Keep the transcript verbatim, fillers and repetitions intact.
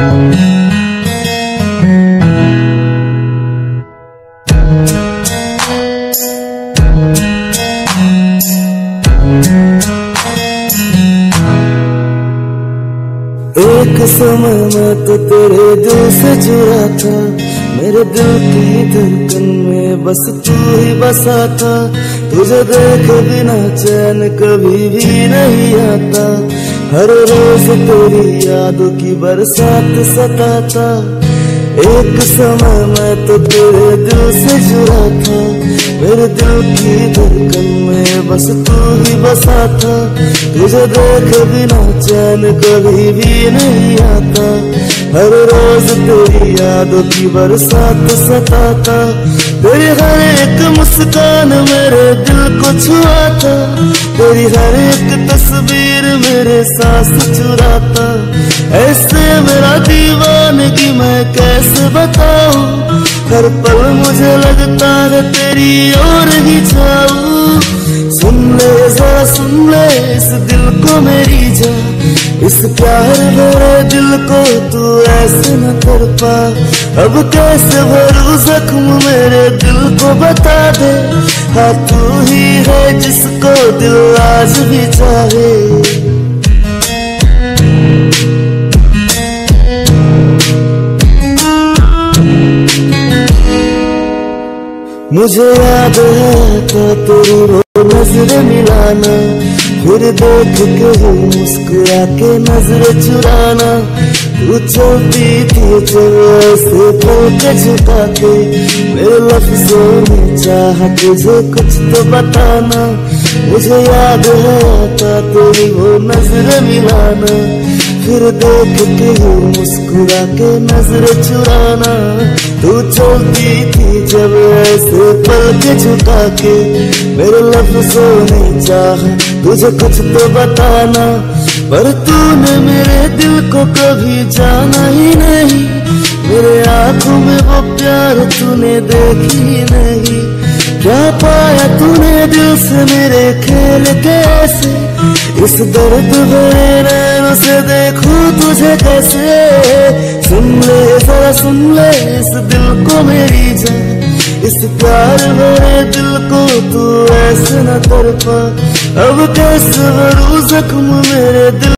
एक समय मैं तो तेरे दिल से जुड़ा था, मेरे दिल की धड़कन में बस तू ही बसा था। तुझे देखे बिना चैन कभी भी नहीं आता, हर रोज तेरी यादों की बरसात सताता। एक समय मैं तो तेरे दिल से जुड़ा था, मेरे दिल की धड़कन में बस तू ही बसा था। तुझे देखे बिना चैन कभी भी नहीं आता, हर रोज तेरी यादों की बरसात सताता। तेरी हर एक मुस्कान मेरे दिल को छुआता, तेरी हर एक तस्वीर मेरे सांस चुराता। ऐसे मेरा दीवानगी मैं कैसे बताऊं, हर पल मुझे लगता है तेरी ओर ही जाऊं। सुन ले जरा सुन ले इस दिल को मेरी जान, इस प्यार भरे दिल को तू ऐसे न कर पा। अब कैसे भरूं जख्म मेरे दिल को बता दे, हाँ तू ही है जिसको दिल आज भी चाहे। मुझे याद है तो तेरी वो नजर मिलाना, फिर देख के मुस्कुरा के नजर चुराना। तू चलती थी जब ऐसे पल के झुका के, मेरे लफ्जों में चाहा तुझे कुछ तो बताना। मुझे याद है तो तेरी वो नजर मिलाना, फिर देख के मुस्कुरा के नजर चुराना। तू चलती थी जब ऐसे पल के झुका के, मेरे लफ्जों ने चाहा तुझे कुछ तो बताना। पर तूने मेरे दिल को कभी जाना ही नहीं, मेरे आंखों में वो प्यार तूने देखी नहीं। क्या पाया तूने दिल से मेरे खेल कैसे, इस दर्द भरे नैनों से देखूं तुझे कैसे। सुन ले जरा सुन ले इस दिल को मेरी जान, इस प्यार भरे दिल को तू ऐसे न तड़पा। अब कैसे भरूं जख्म मेरे दिल